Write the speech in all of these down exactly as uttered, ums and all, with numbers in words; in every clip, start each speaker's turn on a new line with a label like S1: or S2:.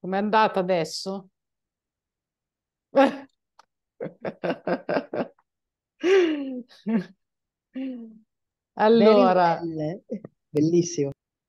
S1: Com'è andata adesso?
S2: Very
S1: Allora,
S2: well, bellissimo.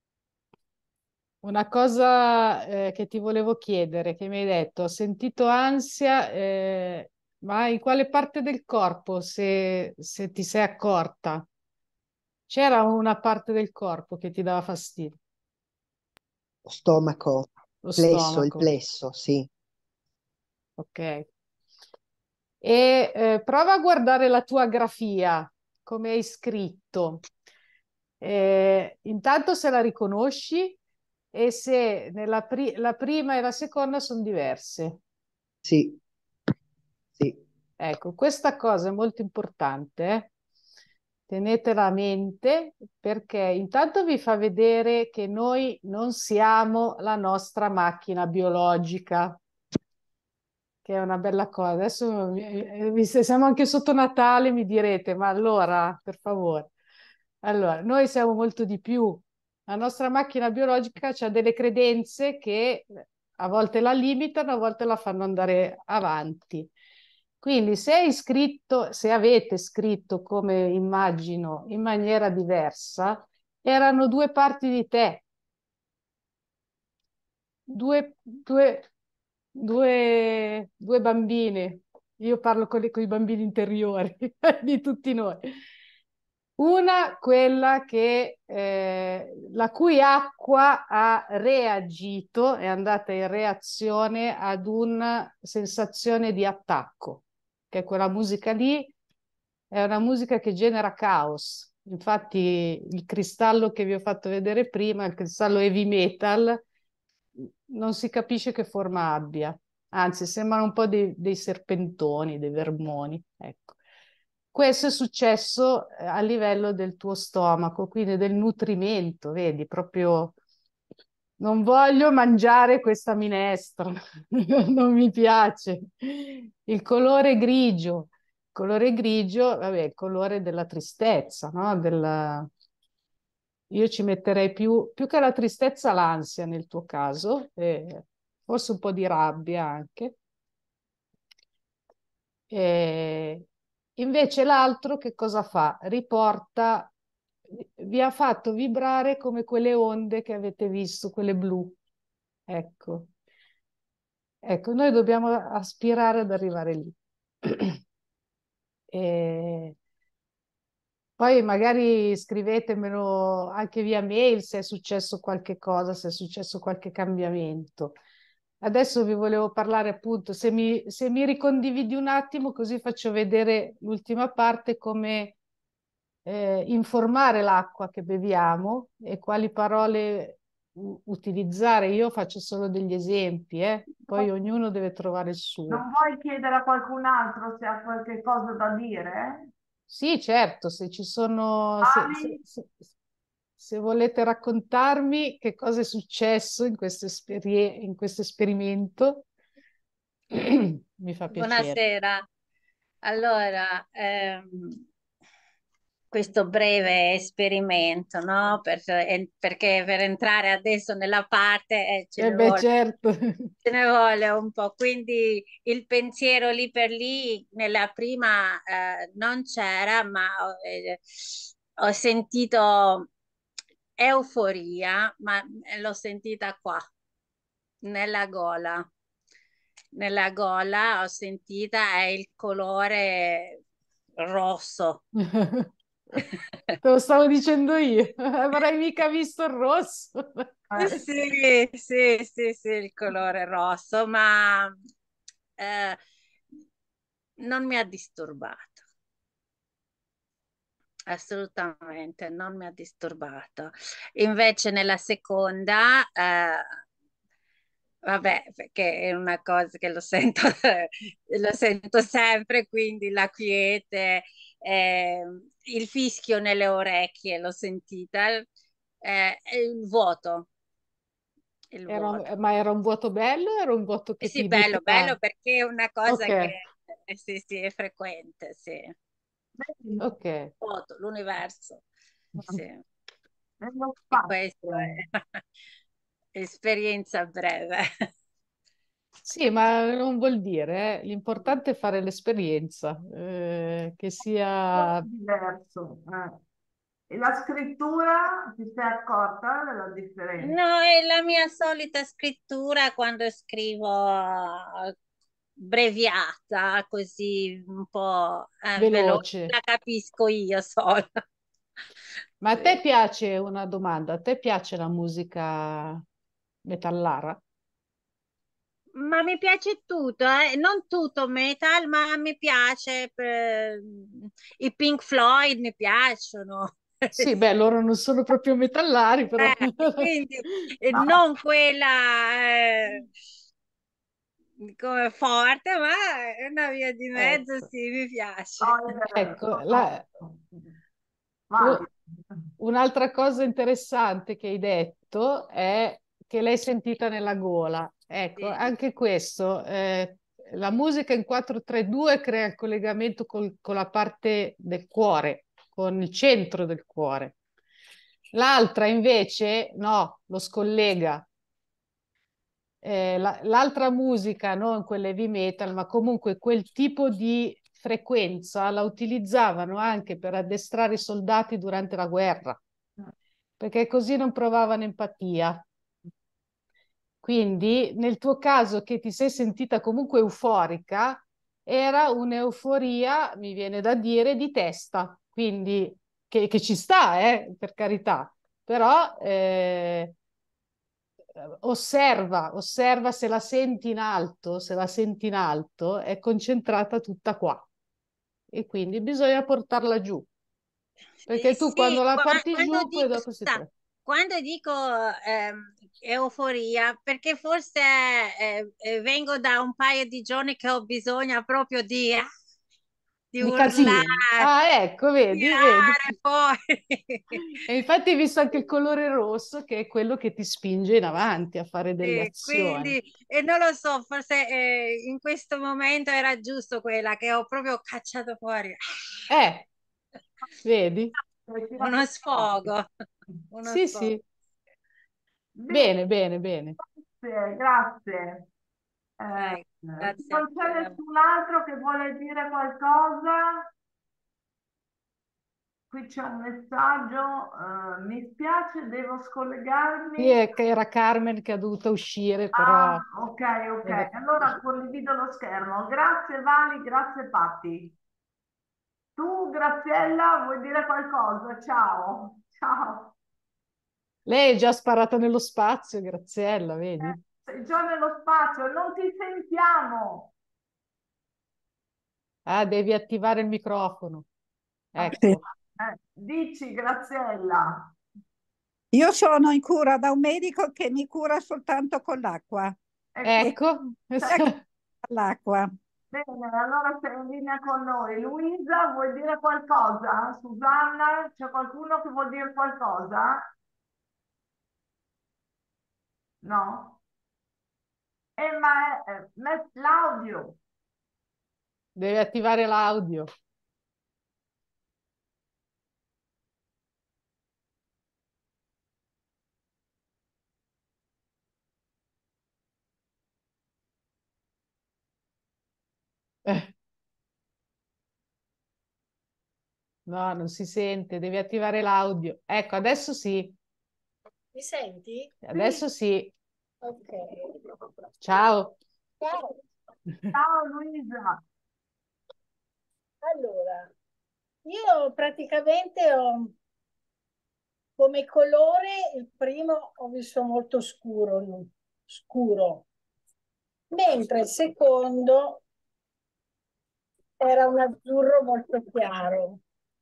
S1: una cosa eh, che ti volevo chiedere, che mi hai detto, ho sentito ansia, eh, ma in quale parte del corpo, se, se ti sei accorta? C'era una parte del corpo che ti dava fastidio,
S2: Stomaco,
S1: lo
S2: plesso, il
S1: stomaco,
S2: plesso, sì.
S1: ok? E eh, prova a guardare la tua grafia, come hai scritto. Eh, intanto se la riconosci e se nella pri- la prima e la seconda sono diverse.
S2: Sì, sì.
S1: Ecco, questa cosa è molto importante, eh. Tenetela a mente perché intanto vi fa vedere che noi non siamo la nostra macchina biologica, che è una bella cosa. Adesso mi- eh, vi- se siamo anche sotto Natale, mi direte, ma allora, per favore. Allora, noi siamo molto di più. La nostra macchina biologica ha delle credenze che a volte la limitano, a volte la fanno andare avanti. Quindi, se hai scritto, se avete scritto, come immagino, in maniera diversa, erano due parti di te, due, due, due, due bambine. Io parlo con, le- con i bambini interiori di tutti noi. Una, quella che, eh, la cui acqua ha reagito, è andata in reazione ad una sensazione di attacco, che quella musica lì è una musica che genera caos. Infatti, il cristallo che vi ho fatto vedere prima, il cristallo heavy metal, non si capisce che forma abbia, anzi, sembrano un po' dei, dei serpentoni, dei vermoni. Ecco. Questo è successo eh, a livello del tuo stomaco, quindi del nutrimento, vedi, proprio non voglio mangiare questa minestra, non mi piace. Il colore grigio, il colore grigio, vabbè, il colore della tristezza, no? Della... Io ci metterei più, più che la tristezza, l'ansia nel tuo caso, e forse un po' di rabbia anche. E invece l'altro che cosa fa? Riporta, vi ha fatto vibrare come quelle onde che avete visto, quelle blu. Ecco, ecco, noi dobbiamo aspirare ad arrivare lì. E poi magari scrivetemelo anche via mail se è successo qualche cosa, se è successo qualche cambiamento. Adesso vi volevo parlare appunto, se mi, se mi ricondividi un attimo, così faccio vedere l'ultima parte, come eh, informare l'acqua che beviamo e quali parole u- utilizzare. Io faccio solo degli esempi, eh. Poi ognuno deve trovare il suo.
S3: Non vuoi chiedere a qualcun altro se ha qualche cosa da dire?
S1: Sì, certo, se ci sono, se, se-
S3: Ali?
S1: se- se volete raccontarmi che cosa è successo in questo esperie- in questo esperimento, mi fa piacere.
S4: Buonasera. Allora, ehm, questo breve esperimento, no? Per- eh, perché per entrare adesso nella parte eh, ce
S1: Eh
S4: ne
S1: beh,
S4: vuole,
S1: certo.
S4: ce ne vuole un po'. Quindi il pensiero lì per lì, nella prima eh, non c'era, ma eh, ho sentito euforia, ma l'ho sentita qua, nella gola. Nella gola ho sentita è il colore rosso.
S1: Te lo stavo dicendo io, avrei mica visto il rosso.
S3: Eh,
S4: Sì, sì, sì, sì, il colore rosso, ma eh, non mi ha disturbato. Assolutamente, non mi ha disturbato. Invece nella seconda, eh, vabbè, perché è una cosa che lo sento, lo sento sempre, quindi la quiete, eh, il fischio nelle orecchie, l'ho sentita, eh, e il vuoto, il
S1: Era un-
S4: vuoto.
S1: ma era un vuoto bello o era un vuoto
S4: Eh
S1: che
S4: sì,
S1: ti
S4: bello,
S1: metteva...
S4: bello perché è una cosa
S1: Ok,
S4: che eh, sì, sì, è frequente, sì.
S3: vedi?
S1: ok.
S4: Vuoto, l'universo, sì.
S3: Nello
S4: E questo
S3: spazio.
S4: è esperienza breve.
S1: Sì, ma non vuol dire, eh. L'importante è fare l'esperienza, eh, che
S3: Molto
S1: sia...
S3: diverso. eh. E la scrittura, ti sei accorta della differenza?
S4: No, è la mia solita scrittura quando scrivo eh, breviata, così un po' eh, veloce,
S1: veloce.
S4: la capisco io sola.
S1: Ma a te
S4: Sì.
S1: piace una domanda? A te piace la musica metallara?
S4: Ma mi piace tutto, eh. Non tutto metal, ma mi piace per- i Pink Floyd mi piacciono.
S1: Sì, beh, loro non sono proprio metallari, però...
S4: Eh, quindi eh,
S3: No,
S4: non quella eh, come forte, ma è una via di mezzo,
S1: Ecco,
S4: sì, mi piace.
S3: togliere,
S1: ecco,
S3: no,
S1: la-
S3: vai.
S1: u- un'altra cosa interessante che hai detto è che l'hai sentita nella gola. Ecco,
S4: Sì,
S1: anche questo, eh, la musica in quattro tre due crea il collegamento col- con la parte del cuore, con il centro del cuore. L'altra invece no, lo scollega. Eh, la- l'altra musica, non quella heavy metal, ma comunque quel tipo di frequenza la utilizzavano anche per addestrare i soldati durante la guerra, perché così non provavano empatia. Quindi, nel tuo caso, che ti sei sentita comunque euforica, era un'euforia, mi viene da dire, di testa, quindi che, che ci sta, eh, per carità, però eh, osserva, osserva se la senti in alto, se la senti in alto, è concentrata tutta qua e quindi bisogna portarla giù,
S4: Eh,
S1: perché tu
S4: sì,
S1: quando la
S4: qua-
S1: porti
S4: quando
S1: giù, poi
S4: dico,
S1: dopo si
S4: scusa,
S1: trova.
S4: quando dico ehm, euforia, perché forse eh, eh, vengo da un paio di giorni che ho bisogno proprio di, ah, di
S1: Di casino.
S4: urlare,
S1: Ah, ecco, vedi, vedi.
S4: tirare fuori.
S1: E infatti hai visto anche il colore rosso, che è quello che ti spinge in avanti a fare delle
S4: Sì,
S1: azioni.
S4: quindi, e non lo so, forse eh, in questo momento era giusto quella che ho proprio cacciato fuori.
S1: Eh, vedi?
S3: Eh, tira
S4: Uno
S3: fuori forte.
S4: sfogo, uno
S1: Sì,
S4: sfogo.
S1: sì.
S3: Bene,
S1: Bene, bene, bene.
S3: grazie, grazie. Eh,
S4: Eh,
S3: se
S4: grazie a
S3: non c'è
S4: te.
S3: nessun altro che vuole dire qualcosa, qui c'è un messaggio, eh, mi spiace, devo
S1: Sì,
S3: scollegarmi.
S1: è che era Carmen che ha dovuto uscire,
S3: Ah,
S1: però...
S3: ok, ok.
S1: deve-
S3: Allora condivido lo schermo. Grazie Vali, grazie Patti. Tu, Graziella, vuoi dire qualcosa? Ciao. Ciao.
S1: Lei è già sparata nello spazio, Graziella,
S3: Eh,
S1: vedi?
S3: sei già nello spazio, non ti sentiamo.
S1: Ah, devi attivare il microfono.
S2: Sì.
S1: Ecco,
S3: Eh, dici, Graziella.
S2: Io sono in cura da un medico che mi cura soltanto con l'acqua
S3: E qui,
S2: e
S1: ecco.
S2: l'acqua.
S3: bene, allora sei in linea con noi. Luisa, vuoi dire qualcosa? Susanna, c'è qualcuno che vuol dire qualcosa? No? Eh, ma è, eh, met- l'audio.
S1: Devi attivare l'audio. Eh, no, non si sente, devi attivare l'audio. Ecco, adesso sì,
S5: Mi senti?
S3: Sì,
S1: adesso sì.
S5: Ok.
S1: Ciao.
S5: Ciao.
S3: ciao Luisa.
S5: Allora, io praticamente ho come colore il primo ho visto molto scuro, no? Scuro, mentre il secondo era un azzurro molto chiaro.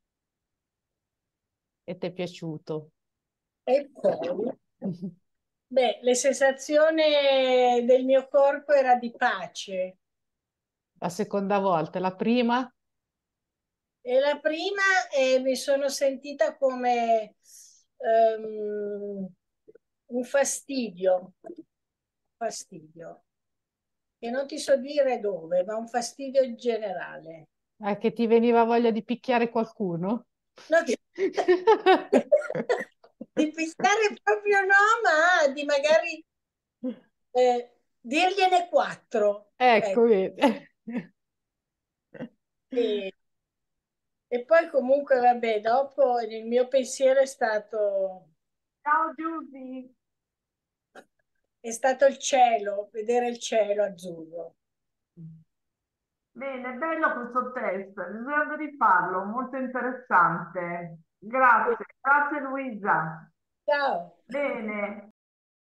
S1: E ti è piaciuto?
S5: E poi, beh, la sensazione del mio corpo era di pace.
S1: La seconda volta, la prima?
S5: E la prima eh, mi sono sentita come ehm, un fastidio, fastidio, che non ti so dire dove, ma un fastidio in generale.
S1: Eh, che ti veniva voglia di picchiare qualcuno?
S5: No, di, di picchiare proprio no, ma di magari eh, dirgliene quattro.
S1: Ecco,
S5: Ecco.
S1: vedi.
S5: E, e poi comunque, vabbè, dopo il mio pensiero è stato,
S3: Ciao Giusy.
S5: è stato il cielo, vedere il cielo azzurro.
S3: Bene, bello questo test, bisogna rifarlo, molto interessante. Grazie, grazie Luisa.
S5: Ciao.
S3: Bene.